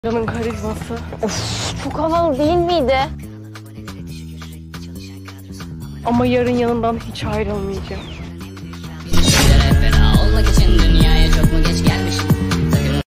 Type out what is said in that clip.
Canın karizması. Of, çok havalı değil miydi? Ama yarın yanından hiç ayrılmayacağım.